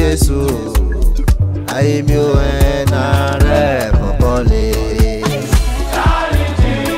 Jésù. Ayé mi ò ẹ̀nà rẹ̀ kọ̀ọ̀kan lé. Darling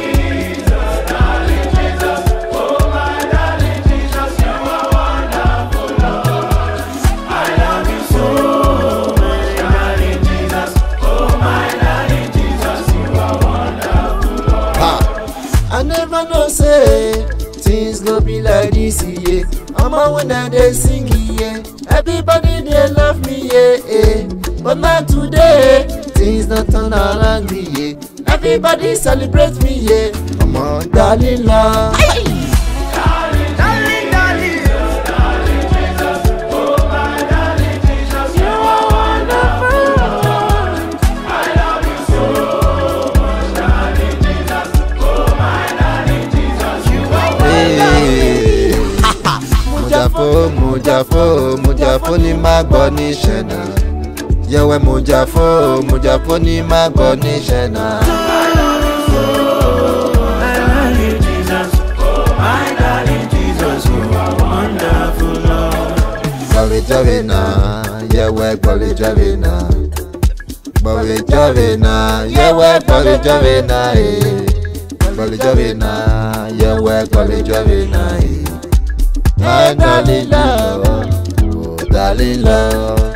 Jesus, oh my darling Jesus, you are wonderful, Lord. I love you so, my darling Jesus, oh my darling Jesus, you are wonderful, Lord. I never know say things go be like this, yeah. When they sing, yeah, everybody they love me, yeah. But not today, things don't turn around me, yeah. Everybody celebrate me, yeah. Come on, darling love. Darling, darling, darling, darling Jesus, oh my darling Jesus, you are wonderful, Lord. I love you so much, darling Jesus, oh my darling Jesus, you are wonderful. Mujafo ni má gbọ́ níṣẹ́ náà. Yẹ̀wẹ̀ Mujafo ni má gbọ́ níṣẹ́ náà. I love you so, my darling Jesus, oh my darling Jesus, you are wonderful, Lord. Gbọ̀rẹ̀jọ̀rẹ̀ náà, yẹ̀wẹ̀ gbọ̀rẹ̀jọ̀rẹ̀ náà. Gbọ̀rẹ̀jọ̀rẹ̀ náà, yẹ̀wẹ̀ gbọ̀rẹ̀jọ̀rẹ̀ náà. Gbọ̀rẹ̀jọ̀rẹ̀ náà, yẹ̀wẹ̀ gbọ̀rẹ̀jọ̀rẹ̀ náà. My darling love, oh darling love.